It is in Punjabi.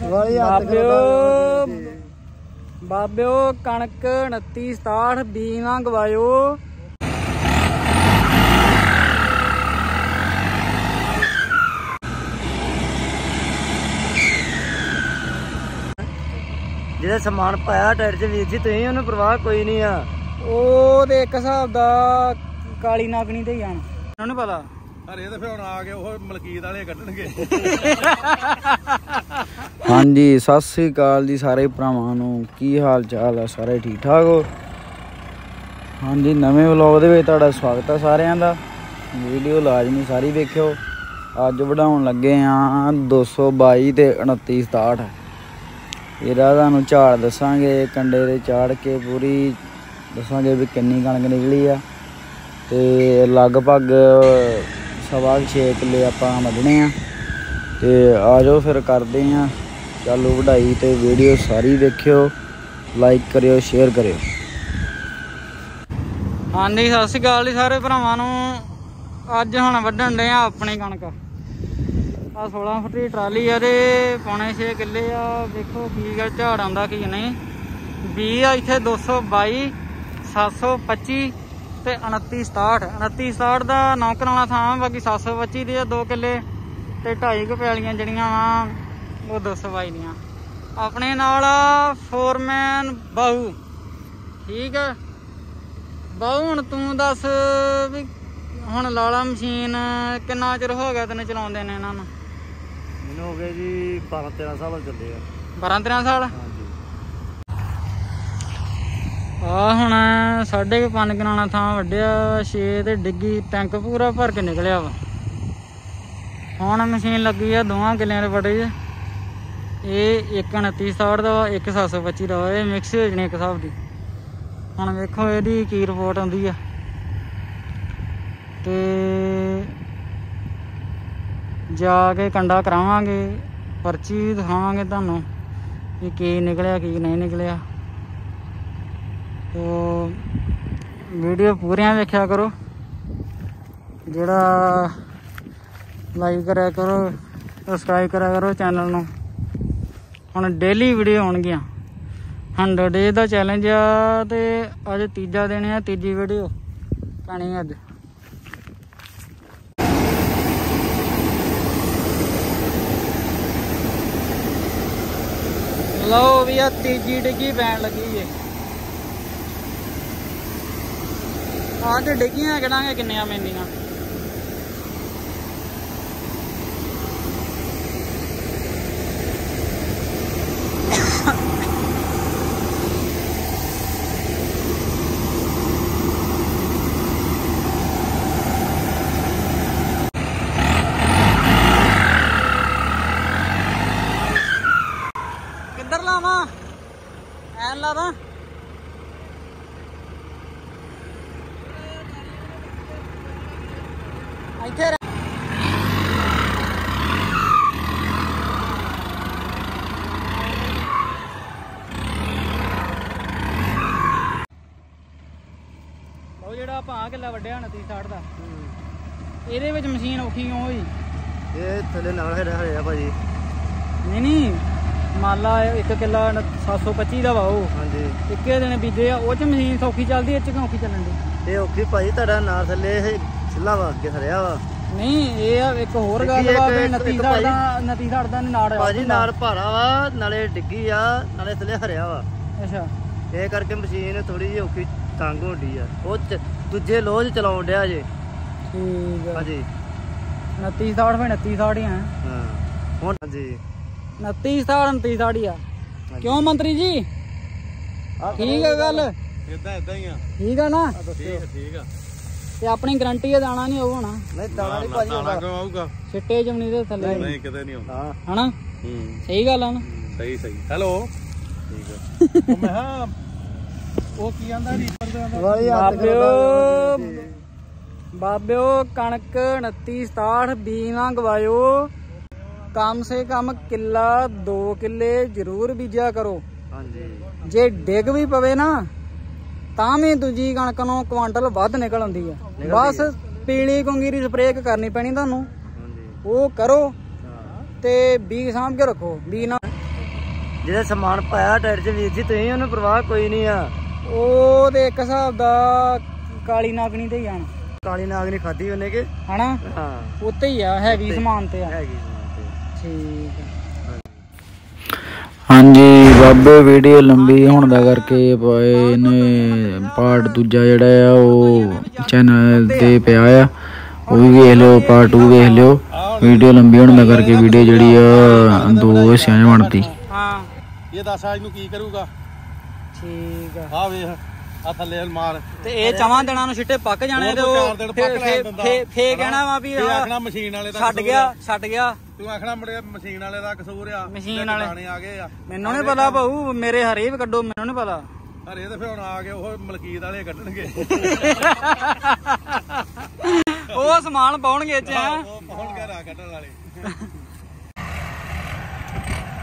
बाबियो कणक 29-67 बी ना गवायो। ਜਿਹੜਾ ਸਮਾਨ ਪਾਇਆ ਟਾਇਰ 'ਚ ਵੀਰ ਜੀ ਤੁਸੀਂ ਉਹਨੂੰ ਪਰਵਾਹ ਕੋਈ ਨਹੀਂ ਆ। ਉਹ ਤੇ ਇੱਕ ਹਿਸਾਬ ਦਾ ਕਾਲੀ ਨਾਗਣੀ ਤੇ ਜਾਣ ਉਹਨੂੰ ਪਤਾ ਹਰੇ ਤੇ ਫਿਰ ਹੁਣ ਆ ਗਏ ਉਹ ਮਲਕੀਤ ਵਾਲੇ ਕੱਢਣਗੇ। ਹਾਂਜੀ ਸਤਿ ਸ੍ਰੀ ਅਕਾਲ ਜੀ ਸਾਰੇ ਭਰਾਵਾਂ ਨੂੰ, ਕੀ ਹਾਲ ਚਾਲ ਆ? ਸਾਰੇ ਠੀਕ ਠਾਕ ਹੋ? ਹਾਂਜੀ ਨਵੇਂ ਵਲੌਗ ਦੇ ਵਿੱਚ ਤੁਹਾਡਾ ਸਵਾਗਤ ਹੈ ਸਾਰਿਆਂ ਦਾ। ਵੀਡੀਓ ਲਾਜ਼ਮੀ ਸਾਰੀ ਵੇਖਿਓ। ਅੱਜ ਵਧਾਉਣ ਲੱਗੇ ਆ 222 ਤੇ 29-67। ਇਹਦਾ ਤੁਹਾਨੂੰ ਝਾੜ ਦੱਸਾਂਗੇ, ਕੰਡੇ ਦੇ ਚਾੜ ਕੇ ਪੂਰੀ ਦੱਸਾਂਗੇ ਵੀ ਕਿੰਨੀ ਕਣਕ ਨਿਕਲੀ ਆ। ਤੇ ਲਗਭਗ 6.25 ਕਿੱਲੇ ਆਪਾਂ ਵੱਢਣੇ ਆ। ਤੇ ਆ ਜਾਓ ਫਿਰ ਕਰਦੇ ਆ ਚਾਲੂ ਵਢਾਈ। ਤੇ ਵੀਡੀਓ ਸਾਰੀ ਦੇਖਿਓ, ਲਾਈਕ ਕਰਿਓ, ਸ਼ੇਅਰ ਕਰਿਓ। ਹਾਂਜੀ ਸਤਿ ਸ਼੍ਰੀ ਅਕਾਲ ਜੀ ਸਾਰੇ ਭਰਾਵਾਂ ਨੂੰ। ਅੱਜ ਹੁਣ ਵੱਢਣ ਡੇ ਆ ਆਪਣੀ ਕਣਕ। ਆ 16 ਫੁੱਟ ਦੀ ਟਰਾਲੀ ਆ ਤੇ 5.5 ਕਿੱਲੇ ਆ। ਵੇਖੋ ਕੀ ਗੱਲ ਝਾੜ ਆਉਂਦਾ ਕੀ ਨਹੀਂ। 20 ਆ ਇੱਥੇ 222 725 ਤੇ 29-67। 29-67 ਦਾ 9 ਕਨਾਲਾ ਥਾਂ, ਬਾਕੀ 725 ਦੇ 2 ਕਿੱਲੇ ਤੇ 2.5 ਕੁ ਪੈਲੀਆਂ ਜਿਹੜੀਆਂ ਵਾ ਉਹ 222 ਦੀਆਂ। ਆਪਣੇ ਨਾਲ ਫੋਰਮੈਨ ਬਾਹੂ। ਠੀਕ ਆ ਬਾਹੂ, ਹੁਣ ਤੂੰ ਦੱਸ ਵੀ ਹੁਣ ਲਾਲਾ ਮਸ਼ੀਨ ਕਿੰਨਾ ਚਿਰ ਹੋ ਗਿਆ ਤੈਨੂੰ ਚਲਾਉਂਦੇ ਨੇ ਇਹਨਾਂ ਨੂੰ? ਮੈਨੂੰ ਹੋ ਗਏ ਜੀ 12-13 ਸਾਲ ਚੱਲੇ ਆ। 12-13 ਸਾਲ। ਆ ਹੁਣ 5.5 ਕਨਾਲਾ ਥਾਂ ਵੱਢਿਆ, 6 ਤੇ ਡਿੱਗੀ, ਟੈਂਕ ਪੂਰਾ ਭਰ ਕੇ ਨਿਕਲਿਆ ਵਾ। ਹੁਣ ਮਸ਼ੀਨ ਲੱਗੀ ਆ 2 ਕਿੱਲਿਆਂ ਦੇ ਵੱਢੇ 'ਚ। ਇਹ ਇੱਕ 29-67 ਦਾ ਵਾ, ਇੱਕ 725 ਦਾ ਵਾ। ਇਹ ਮਿਕਸ ਹੋ ਜਾਣੀ ਇੱਕ ਹਿਸਾਬ ਦੀ। ਹੁਣ ਵੇਖੋ ਇਹਦੀ ਕੀ ਰਿਪੋਰਟ ਆਉਂਦੀ ਆ। ਤੇ ਜਾ ਕੇ ਕੰਡਾ ਕਰਾਵਾਂਗੇ, ਪਰਚੀ ਦਿਖਾਵਾਂਗੇ ਤੁਹਾਨੂੰ ਕਿ ਕੀ ਨਿਕਲਿਆ ਕੀ ਨਹੀਂ ਨਿਕਲਿਆ। ਤੋ ਵੀਡੀਓ ਪੂਰੀਆਂ ਵੇਖਿਆ ਕਰੋ, ਜਿਹੜਾ ਲਾਈਕ ਕਰਿਆ ਕਰੋ, ਸਬਸਕ੍ਰਾਈਬ ਕਰਿਆ ਕਰੋ ਚੈਨਲ ਨੂੰ। ਹੁਣ ਡੇਲੀ ਵੀਡੀਓ ਆਉਣਗੀਆਂ। 100 ਡੇਜ਼ ਦਾ ਚੈਲੰਜ ਆ ਤੇ ਅੱਜ ਤੀਜਾ ਦਿਨ ਆ, ਤੀਜੀ ਵੀਡੀਓ ਪਾਣੀ ਅੱਜ। ਲਓ ਵੀ ਆ ਤੀਜੀ ਡਿੱਗੀ ਪੈਣ ਲੱਗੀ ਏ। ਆਹ ਤੇ ਡਿੱਗੀਆਂ ਕਿਹੜਾਂਗੇ ਕਿੰਨੀਆਂ ਪੈਂਦੀਆਂ। ਕਿੱਧਰ ਲਾਵਾਂ? ਐਨ ਲਾ ਦਾਂ? ਇੱਥੇ ਉਹ ਜਿਹੜਾ ਆਪਾਂ ਕਿੱਲਾ ਵੱਢਿਆ 29-67 ਦਾ, ਇਹਦੇ ਵਿੱਚ ਮਸ਼ੀਨ ਔਖੀ ਕਿਉਂ ਹੋਈ? ਇਹ ਥੱਲੇ ਨਾਲ ਹਰਿਆ ਭਾਜੀ। ਨਹੀਂ ਮੰਨ ਲਾ 1 ਕਿੱਲਾ 725 ਦਾ ਵਾ ਉਹ। ਹਾਂਜੀ ਇੱਕੇ ਦਿਨ ਬੀਜੇ ਆ, ਉਹ ਚ ਮਸ਼ੀਨ ਸੌਖੀ ਚੱਲਦੀ, ਇਹ ਚ ਕਿਉਂ ਔਖੀ ਚੱਲਣ ਦੀ? ਇਹ ਔਖੀ ਭਾਜੀ ਤੁਹਾਡਾ ਨਾਲ ਥੱਲੇ ਛਿੱਲਾ ਵਾ ਅੱਗੇ ਹਰਿਆ ਵਾ। ਨਹੀਂ ਇਹ ਆ ਇੱਕ ਹੋਰ ਗੱਲ ਵਾ ਵੀ 29-67 ਦਾ ਨਾੜ ਆ ਭਾਜੀ, ਨਾਲ ਭਾਰਾ ਵਾ, ਨਾਲੇ ਡਿੱਗੀ ਆ, ਨਾਲੇ ਥੱਲੇ ਹਰਿਆ ਵਾ। ਅੱਛਾ ਇਹ ਕਰਕੇ ਮਸ਼ੀਨ ਥੋੜੀ ਜਿਹੀ ਔਖੀ ਤੰਗ ਹੁੰਦੀ ਆ। ਉਹ ਦੂਜੇ ਲੋਹ ਚਲਾਉਣ ਡਿਆ ਜੇ। ਠੀਕ ਆ ਹਾਂਜੀ 29-67 ਫਿਰ 29-67 ਹੀ ਆ। ਹਾਂ ਹੁਣ ਹਾਂਜੀ 29-67 ਹੀ ਆ। ਕਿਉਂ ਮੰਤਰੀ ਜੀ? ਠੀਕ ਆ ਗੱਲ? ਏਦਾਂ ਹੀ ਆ। ਠੀਕ ਆ ਨਾ? ਠੀਕ ਆ। ਤੇ ਆਪਣੀ ਗਰੰਟੀ ਆ, ਦਾਣਾ ਨਹੀਂ ਆਊਗਾ ਨਾ? ਨਹੀਂ ਦਾਣਾ ਨਹੀਂ ਭਾਜੀ ਦਾਣਾ ਕਿਉਂ ਆਊਗਾ? ਛਿੱਟੇ ਜਮਨੀ ਦੇ ਥੱਲੇ ਨਹੀਂ ਕਿਤੇ ਨਹੀਂ ਆਉਂਦਾ ਹਨਾ? ਸਹੀ ਗੱਲ ਆ ਨਾ? ਸਹੀ। ਹੈਲੋ ਠੀਕ ਆ। ਮੈਂ ਹਾਂ ਉਹ ਕੀ ਆਂਦਾ ਰੀਪਰ ਦੇ ਬਾਬਿਓ ਕਣਕ 29-67 ਬੀ ਨਾ ਗਵਾਇਓ। ਕਮ ਸੇ ਕਮ ਕਿੱਲਾ 2 ਕਿੱਲੇ ਜ਼ਰੂਰ ਬੀਜਿਆ ਕਰੋ। ਹਾਂਜੀ ਜੇ ਡਿੱਗ ਵੀ ਪਵੇ ਨਾ ਤਾਂ ਵੀ ਦੂਜੀ ਕਣਕ ਨੂੰ ਕੁਆਂਟਲ ਵੱਧ ਨਿਕਲ ਆਉਂਦੀ ਆ। ਬਸ ਪੀਲੀ ਕੁੰਗੀਰੀ ਸਪਰੇਅ ਕਰਨੀ ਪੈਣੀ ਤੁਹਾਨੂੰ, ਉਹ ਕਰੋ ਤੇ ਬੀਜ ਸਾਂਭ ਕੇ ਰੱਖੋ। ਬੀਜ ਨਾ ਜਿਹੜਾ ਸਮਾਨ ਪਾਇਆ ਟਾਇਰ 'ਚ ਵੀਰ ਜੀ ਤੁਸੀਂ ਉਹਨੂੰ ਪਰਵਾਹ ਕੋਈ ਨਹੀਂ ਆ। ਉਹ ਤੇ ਇੱਕ ਹਿਸਾਬ ਦਾ ਕਾਲੀ ਨਾਗਣੀ ਤੇ ਹੀ ਆਣ ਕਾਲੀ ਨਾਗ ਨਹੀਂ ਖਾਧੀ ਉਹਨੇ ਕਿ ਹਨਾ ਹਾਂ ਉੱਤੇ ਹੀ ਆ ਹੈਵੀ ਸਮਾਨ ਤੇ ਆ ਹੈਗੀ ਸਮਾਨ ਤੇ। ਠੀਕ ਆ। ਹਾਂਜੀ ਬਾਬੇ ਵੀਡੀਓ ਲੰਬੀ ਹੋਣ ਦਾ ਕਰਕੇ ਇਹਨੇ ਪਾਰਟ ਦੂਜਾ ਜਿਹੜਾ ਆ ਉਹ ਚੈਨਲ ਤੇ ਪਿਆ ਆ, ਉਹ ਵੀ ਵੇਖ ਲਿਓ, ਪਾਰਟ 2 ਵੇਖ ਲਿਓ। ਵੀਡੀਓ ਲੰਬੀ ਹੋਣ ਦਾ ਕਰਕੇ ਵੀਡੀਓ ਜਿਹੜੀ ਆ 2 ਹਿੱਸਿਆਂ 'ਚ ਬਣਤੀ। ਹਾਂ ਇਹ ਦੱਸ ਅੱਜ ਨੂੰ ਕੀ ਕਰੂਗਾ। ਠੀਕ ਆ। ਆ ਵੇਖ ਆ ਥੱਲੇ ਮਾਰ ਤੇ ਇਹ ਚਵਾਂ ਦਿਨਾਂ ਨੂੰ ਛਿੱਟੇ ਪੱਕ ਜਾਣੇ ਤੇ ਉਹ ਫੇ ਕਹਿਣਾ ਵਾ ਵੀ ਆਖਣਾ ਮਸ਼ੀਨ ਵਾਲੇ ਦਾ ਛੱਡ ਗਿਆ ਤੂੰ ਆਖਣਾ ਮੁੰਡੇ ਮਸ਼ੀਨ ਵਾਲੇ ਦਾ ਕਸੂਰ ਆ, ਮਸ਼ੀਨ ਵਾਲੇ ਦਾਣੇ ਆ ਗਏ ਆ। ਮੈਨੂੰ ਨੀ ਪਤਾ ਭਾਊ, ਮੇਰੇ ਹਰੇ ਵੀ ਕੱਢੋ, ਮੈਨੂੰ ਨੀ ਪਤਾ। ਹਰੇ ਤੇ ਫਿਰ ਹੁਣ ਆ ਗਏ ਉਹ ਮਲਕੀਤ ਵਾਲੇ ਕੱਢਣਗੇ। ਉਹ ਸਮਾਨ ਪਾਉਣਗੇ ਚ ਉਹ ਪਾਉਣ ਕੇ ਰਾ ਕੱਢਣ ਵਾਲੇ।